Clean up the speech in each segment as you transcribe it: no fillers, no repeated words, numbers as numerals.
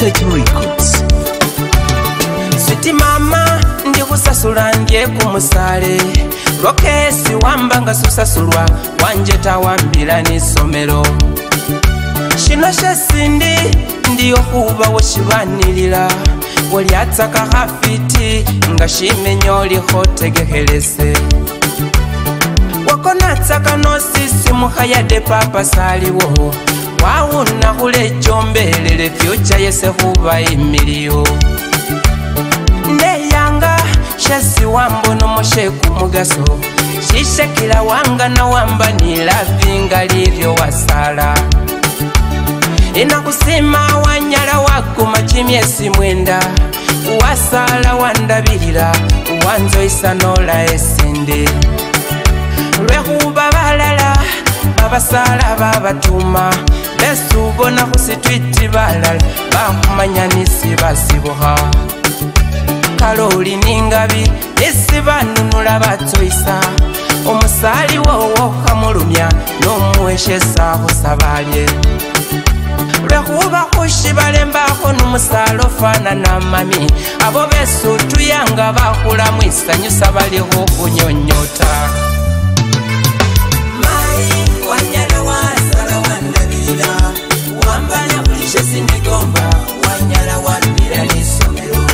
Vintage Records. Sweet mama ndi kusasula ndye kumusale Rokesi wambanga susasulwa wanje tawambila n'isomero Shino shesindi ndiyo huba woshibanilila Woliatsaka hafiti nga shimenyo lihotegehelese Wakonatsaka no sisi muhayade papa saliwo Wawuna hule jombelele future yese huba imiliyo Ndeyanga shasi wambo no mosheku mugaso Shishakila wanga na wamba nilavinga livyo wasala Inakusima wanyala wakuma chimiesi mwenda Wasala wandabilila wanzo isanola esinde Lwehuba balala babasala babatuma Besubona husitwiti balala bahumanyanisi basibuha Kaloli ningabi esi banunula batsoisa Omusali wowo kamulumya nomuweshesa husabalye Lwehuba hushibale mbaho numusalo fana na mami Abo besu tuyanga bahula mwisanyusa baliho kunyonyota Mai wanyala wasala wandabila Wambala bulishe sindigomba wanyala wandila nisomero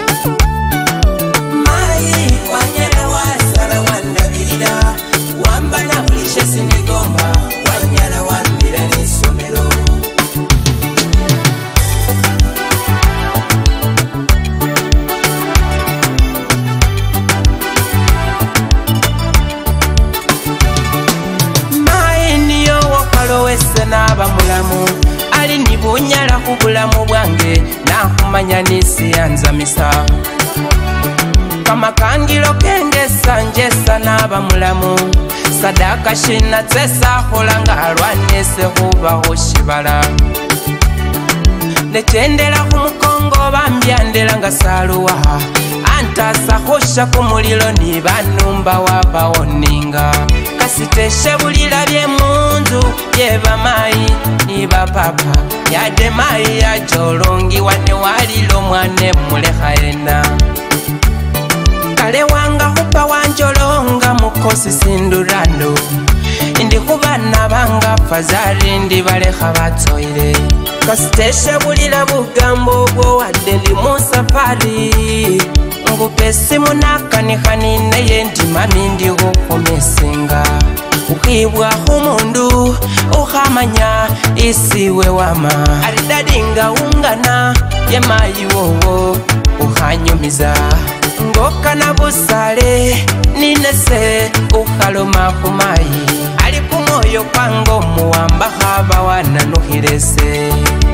Mai wanyala wasala wandabila Wambala bulishe sindigomba wanyala wandila nisomero Naba mulamu ali nibunyala kubulamu bwange nakumanya nisi yanzamisa kama kangilo kengesa njesa naba mulamu sadaka shina tsesa holanga alwanese huba hoshibala nechendela kumukongo bambyandela nga saluwa antasa hosha kumulilo ni banumba wabawoninga kasiteshe bulila bye munzu yeba mai niba papa yade mai ya jolongi wane walilo mwane mulehaena kale wanga hupa wanjolonga mukosi sindurando indi kubana banga fazari ndi baleha batsoire kasiteshe bulila bugambo bwo wadde ndi musafari Ngupesi munakanihani naye ndimami ndiho kumesinga Ukibwa humundu uhamanya isiwe wama Aridadinga ungana yemayi wowo uhanyumiza Ngoka na busale ninese uhaloma humayi Ali kumoyo kwango muwamba haba wananuhirese